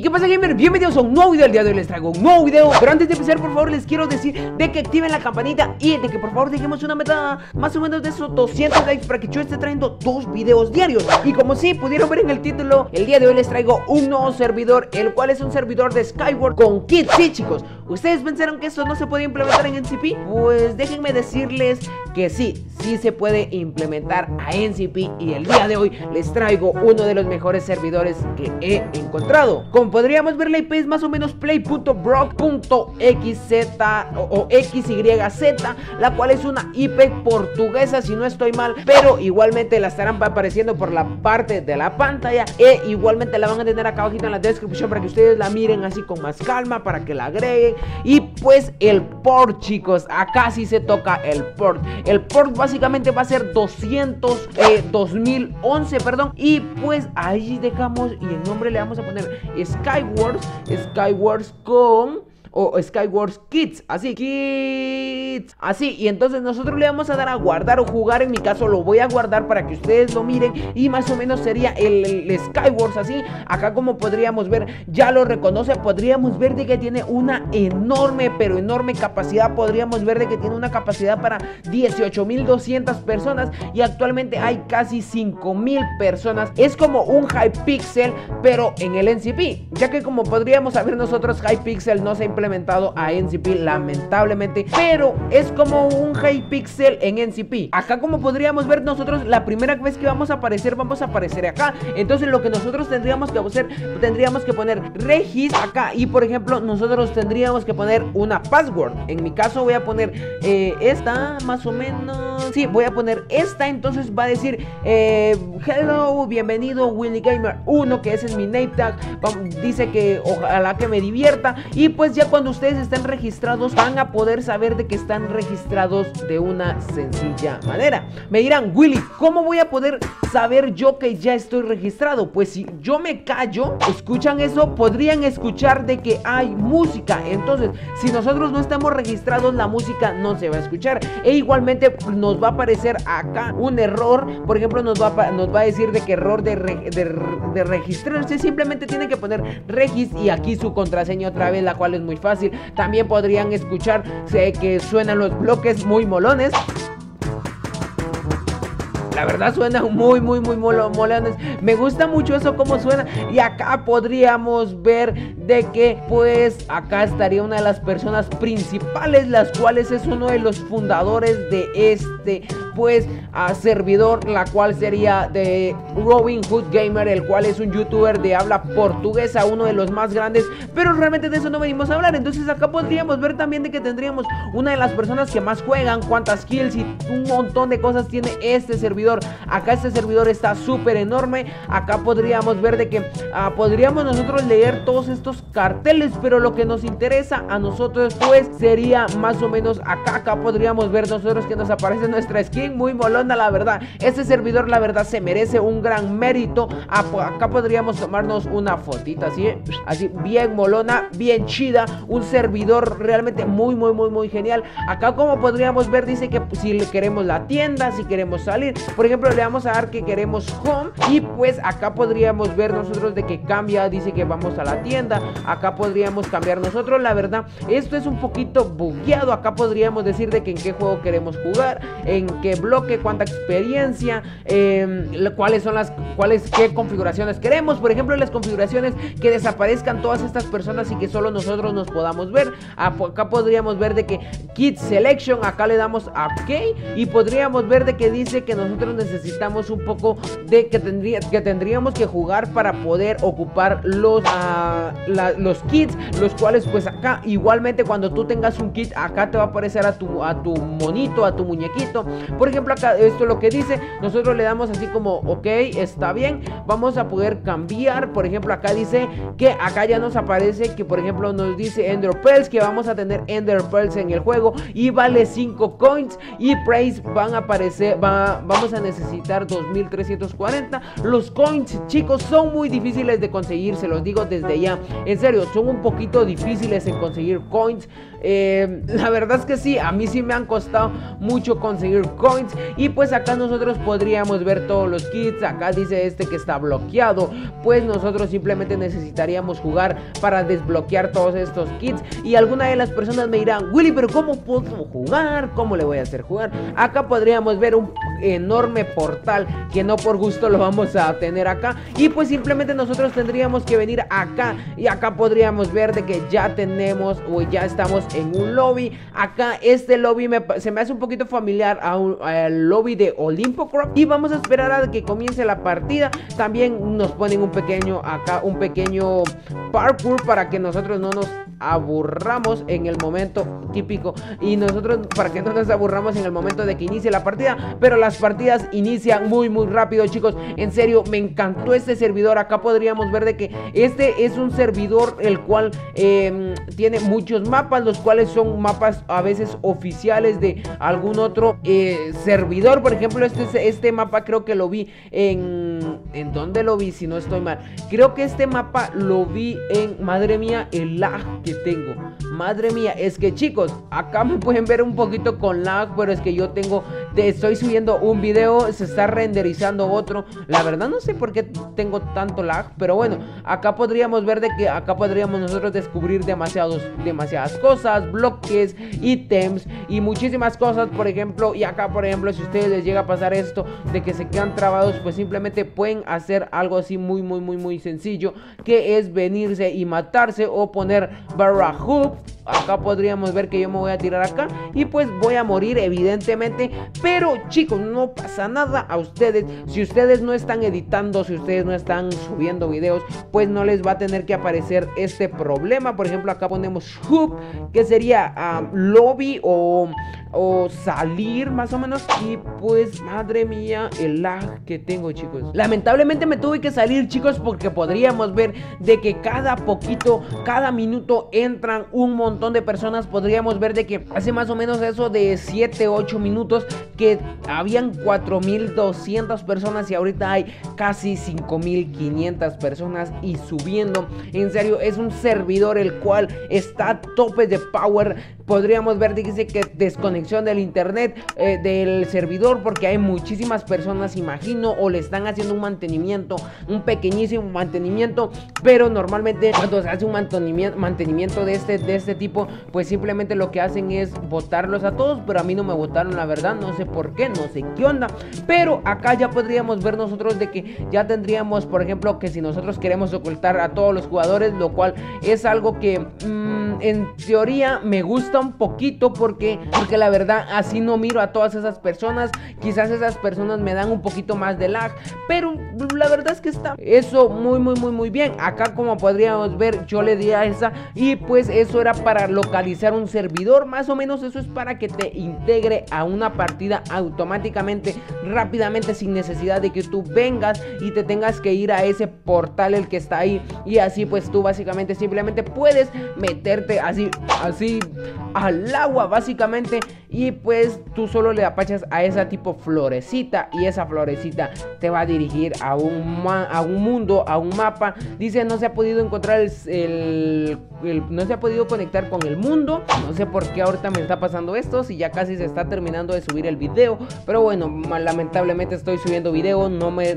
¿Qué pasa, gamer? Bienvenidos a un nuevo video. El día de hoy les traigo un nuevo video, pero antes de empezar, por favor, les quiero decir de que activen la campanita y de que por favor dejemos una meta más o menos de esos 200 likes para que yo esté trayendo 2 videos diarios. Y como sí pudieron ver en el título, el día de hoy les traigo un nuevo servidor, el cual es un servidor de Skyward con kits. Sí, chicos, ¿ustedes pensaron que eso no se podía implementar en NCP? Pues déjenme decirles que sí se puede implementar a NCP, y el día de hoy les traigo uno de los mejores servidores que he encontrado. Como podríamos ver, la IP es más o menos play.brock.xz o XYZ, la cual es una IP portuguesa si no estoy mal, pero igualmente la estarán apareciendo por la parte de la pantalla e igualmente la van a tener acá abajito en la descripción para que ustedes la miren así con más calma, para que la agreguen. Y pues el port, chicos, acá sí se toca el port. El port básicamente va a ser 2011, perdón, y pues ahí dejamos, y el nombre le vamos a poner Skywars con Skywars Kids, así, Kids, así. Y entonces nosotros le vamos a dar a guardar o jugar. En mi caso lo voy a guardar para que ustedes lo miren, y más o menos sería el Skywars, así. Acá, como podríamos ver, ya lo reconoce. Podríamos ver de que tiene una enorme, pero enorme capacidad. Podríamos ver de que tiene una capacidad para 18.200 personas, y actualmente hay casi 5.000 personas. Es como un Hypixel, pero en el NCP, ya que como podríamos saber nosotros, Hypixel no se ha implementado a NCP, lamentablemente, pero es como un Hypixel en NCP. Acá, como podríamos ver nosotros, la primera vez que vamos a aparecer acá. Entonces lo que nosotros tendríamos que hacer, tendríamos que poner regis acá, y por ejemplo nosotros tendríamos que poner una password. En mi caso voy a poner esta, más o menos, sí, voy a poner esta. Entonces va a decir hello, bienvenido Willy Gamer 1, que ese es mi name tag. Dice que ojalá que me divierta, y pues ya cuando ustedes estén registrados van a poder saber de que están registrados de una sencilla manera. Me dirán, Willy, ¿cómo voy a poder saber yo que ya estoy registrado? Pues si yo me callo, escuchan eso, podrían escuchar de que hay música. Entonces, si nosotros no estamos registrados, la música no se va a escuchar, e igualmente nos va a aparecer acá un error. Por ejemplo, nos va a decir de que error de registrarse. Simplemente tienen que poner regis y aquí su contraseña otra vez, la cual es muy fácil. También podrían escuchar que suenan los bloques muy molones. La verdad suena muy molones. Me gusta mucho eso, como suena. Y acá podríamos ver de que pues acá estaría una de las personas principales, las cuales es uno de los fundadores de este pues servidor, la cual sería de Robin Hood Gamer, el cual es un youtuber de habla portuguesa, uno de los más grandes, pero realmente de eso no venimos a hablar. Entonces acá podríamos ver también de que tendríamos una de las personas que más juegan, cuántas kills y un montón de cosas tiene este servidor. Acá este servidor está súper enorme. Acá podríamos ver de que podríamos nosotros leer todos estos carteles, pero lo que nos interesa a nosotros pues sería más o menos acá podríamos ver nosotros que nos aparece nuestra skin muy molona. La verdad, este servidor la verdad se merece un gran mérito. Acá podríamos tomarnos una fotita así bien molona, bien chida. Un servidor realmente muy genial. Acá, como podríamos ver, dice que si queremos la tienda, si queremos salir, por ejemplo, le vamos a dar que queremos home, y pues acá podríamos ver nosotros de que cambia, dice que vamos a la tienda. Acá podríamos cambiar nosotros. La verdad, esto es un poquito bugueado. Acá podríamos decir de que en qué juego queremos jugar, en qué bloque, cuánta experiencia, qué configuraciones queremos. Por ejemplo, las configuraciones, que desaparezcan todas estas personas y que solo nosotros nos podamos ver. Acá podríamos ver de que Kit Selection, acá le damos a OK, y podríamos ver de que dice que nosotros necesitamos un poco de que tendríamos que jugar para poder ocupar los kits, los cuales pues acá igualmente cuando tú tengas un kit, acá te va a aparecer a tu monito, a tu muñequito. Por ejemplo, acá esto es lo que dice. Nosotros le damos así como OK, está bien. Vamos a poder cambiar. Por ejemplo, acá dice que acá ya nos aparece que, por ejemplo, nos dice Ender Pearls, que vamos a tener Ender Pearls en el juego y vale 5 coins, y Praise van a aparecer, vamos a necesitar 2340. Los coins, chicos, son muy difíciles de conseguir, se los digo desde ya, en serio, son un poquito difíciles en conseguir coins. La verdad es que sí, a mí sí me han costado mucho conseguir coins. Y pues acá nosotros podríamos ver todos los kits. Acá dice este que está bloqueado. Pues nosotros simplemente necesitaríamos jugar para desbloquear todos estos kits. Y alguna de las personas me dirán: Willy, pero ¿cómo puedo jugar? ¿Cómo le voy a hacer jugar? Acá podríamos ver un enorme portal que no por gusto lo vamos a tener acá. Y pues simplemente nosotros tendríamos que venir acá. Y acá podríamos ver de que ya tenemos o ya estamos en un lobby. Acá este lobby se me hace un poquito familiar al lobby de Olympocraft. Y vamos a esperar a que comience la partida. También nos ponen un pequeño parkour para que nosotros no nos aburramos en el momento típico. Y nosotros para que no nos aburramos en el momento de que inicie la partida. Pero las partidas inician muy rápido, chicos. En serio, me encantó este servidor. Acá podríamos ver de que este es un servidor el cual tiene muchos mapas, los cuales son mapas a veces oficiales de algún otro servidor. Por ejemplo, este mapa creo que lo vi ¿en dónde lo vi? Si no estoy mal, creo que este mapa lo vi en, madre mía, el lag que tengo. Madre mía, es que chicos, acá me pueden ver un poquito con lag, pero es que yo estoy subiendo un video, se está renderizando otro. La verdad no sé por qué tengo tanto lag, pero bueno, acá podríamos ver de que acá podríamos nosotros descubrir demasiadas cosas, bloques, ítems y muchísimas cosas, por ejemplo. Y acá, por ejemplo, si a ustedes les llega a pasar esto de que se quedan trabados, pues simplemente pueden hacer algo así muy sencillo, que es venirse y matarse o poner barra hoop. Acá podríamos ver que yo me voy a tirar acá y pues voy a morir evidentemente. Pero chicos, no pasa nada a ustedes. Si ustedes no están editando, si ustedes no están subiendo videos, pues no les va a tener que aparecer este problema. Por ejemplo, acá ponemos hoop, que sería lobby o salir más o menos. Y pues madre mía, el lag que tengo, chicos. Lamentablemente me tuve que salir, chicos, porque podríamos ver de que cada minuto entran un montón de personas. Podríamos ver de que hace más o menos eso de 7-8 minutos que habían 4200 personas y ahorita hay casi 5500 personas y subiendo. En serio, es un servidor el cual está a tope de power. Podríamos ver, dice que desconexión del internet del servidor, porque hay muchísimas personas, imagino, o le están haciendo un mantenimiento, un pequeñísimo mantenimiento. Pero normalmente cuando se hace un mantenimiento de este tipo, pues simplemente lo que hacen es botarlos a todos. Pero a mí no me botaron, la verdad, no sé por qué, no sé qué onda. Pero acá ya podríamos ver nosotros de que ya tendríamos, por ejemplo, que si nosotros queremos ocultar a todos los jugadores, lo cual es algo que en teoría me gusta un poquito, porque la verdad así no miro a todas esas personas. Quizás esas personas me dan un poquito más de lag, pero la verdad es que está eso muy bien. Acá, como podríamos ver, yo le di a esa y pues eso era para localizar un servidor. Más o menos eso es para que te integre a una partida automáticamente, rápidamente, sin necesidad de que tú vengas y te tengas que ir a ese portal el que está ahí. Y así pues tú básicamente simplemente puedes meterte así al agua básicamente, y pues tú solo le apachas a esa tipo florecita y esa florecita te va a dirigir a un mundo, a un mapa. Dice no se ha podido encontrar no se ha podido conectar con el mundo. No sé por qué ahorita me está pasando esto, si ya casi se está terminando de subir el video, pero bueno, lamentablemente estoy subiendo video. No me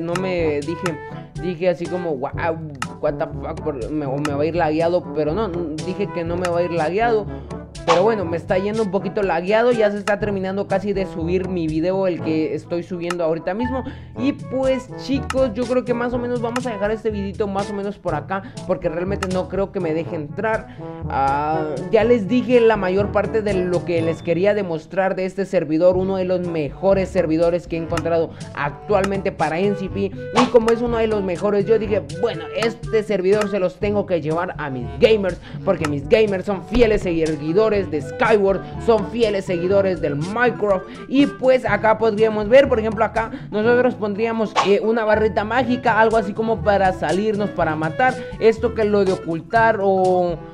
dije así como wow, what the fuck, me va a ir lagueado, pero no, dije que no me va a ir lagueado. Pero bueno, me está yendo un poquito lagueado. Ya se está terminando casi de subir mi video, el que estoy subiendo ahorita mismo. Y pues chicos, yo creo que más o menos vamos a dejar este videito más o menos por acá, porque realmente no creo que me deje entrar. Ya les dije la mayor parte de lo que les quería demostrar de este servidor. Uno de los mejores servidores que he encontrado actualmente para NCP. Y como es uno de los mejores, yo dije, bueno, este servidor se los tengo que llevar a mis gamers, porque mis gamers son fieles seguidores de Skyward, son fieles seguidores del Minecraft. Y pues acá podríamos ver, por ejemplo, acá nosotros pondríamos una barrita mágica, algo así como para salirnos, para matar. Esto que es lo de ocultar o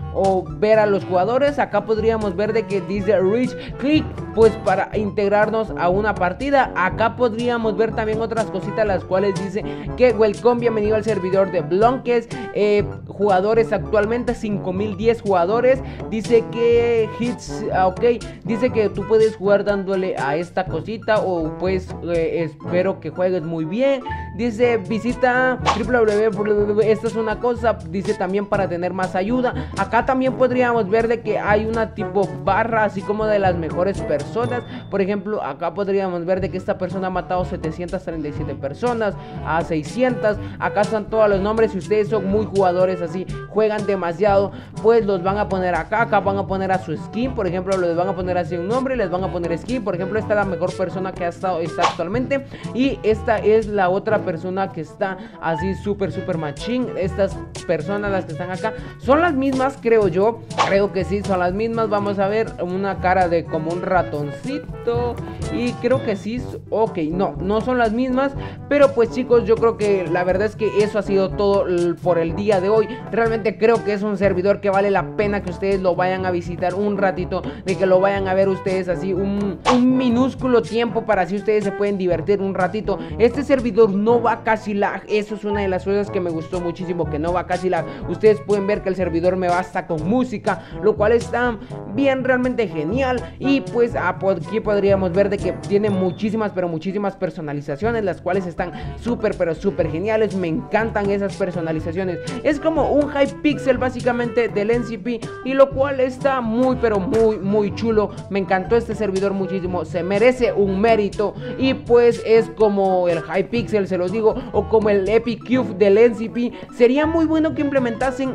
o ver a los jugadores. Acá podríamos ver de que dice Reach Click, pues para integrarnos a una partida. Acá podríamos ver también otras cositas, las cuales dice que welcome, bienvenido al servidor de Blonkes. Jugadores actualmente 5010 jugadores. Dice que hits, ok, dice que tú puedes jugar dándole a esta cosita, o pues espero que juegues muy bien. Dice visita www, esta es una cosa. Dice también para tener más ayuda. Acá también podríamos ver de que hay una tipo barra, así como de las mejores personas. Por ejemplo, acá podríamos ver de que esta persona ha matado 737 personas, a 600. Acá están todos los nombres. Si ustedes son muy jugadores así, juegan demasiado, pues los van a poner acá. Acá van a poner a su skin, por ejemplo, les van a poner así un nombre, les van a poner skin. Por ejemplo, esta es la mejor persona que está actualmente, y esta es la otra persona que está así super machín. Estas personas, las que están acá, son las mismas, creo yo. Creo que sí, son las mismas. Vamos a ver una cara de como un ratoncito, y creo que sí. Ok, no son las mismas. Pero pues chicos, yo creo que la verdad es que eso ha sido todo por el día de hoy. Realmente creo que es un servidor que vale la pena que ustedes lo vayan a visitar un ratito, de que lo vayan a ver ustedes así un minúsculo tiempo, para así ustedes se pueden divertir un ratito. Este servidor no va casi lag, eso es una de las cosas que me gustó muchísimo, que no va casi lag. Ustedes pueden ver que el servidor me basta con música, lo cual está bien, realmente genial. Y pues aquí podríamos ver de que tiene muchísimas, pero muchísimas personalizaciones, las cuales están súper, pero súper geniales. Me encantan esas personalizaciones. Es como un Hypixel básicamente del NCP, y lo cual está muy, pero muy chulo. Me encantó este servidor muchísimo, se merece un mérito. Y pues es como el Hypixel, se los digo, o como el Epic Cube del NCP. Sería muy bueno que implementasen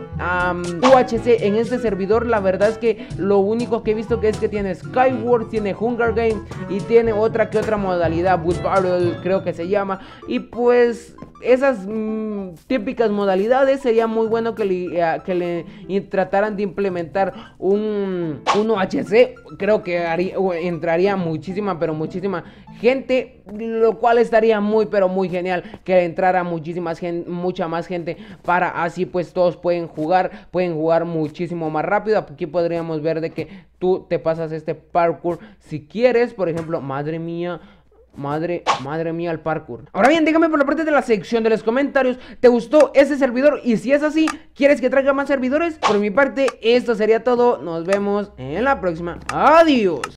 UHC en este servidor. La verdad es que lo único que he visto que es que tiene Skyward, tiene Hunger Games, y tiene otra modalidad, Wood Battle creo que se llama. Y pues esas típicas modalidades sería muy bueno que le trataran de implementar un UHC. Creo que entraría muchísima, pero muchísima gente, lo cual estaría muy, pero muy genial que entrara mucha más gente, para así pues todos pueden jugar muchísimo más rápido. Aquí podríamos ver de que tú te pasas este parkour si quieres, por ejemplo. Madre mía, el parkour. Ahora bien, dígame por la parte de la sección de los comentarios, ¿te gustó ese servidor? Y si es así, ¿quieres que traiga más servidores? Por mi parte, esto sería todo. Nos vemos en la próxima. Adiós.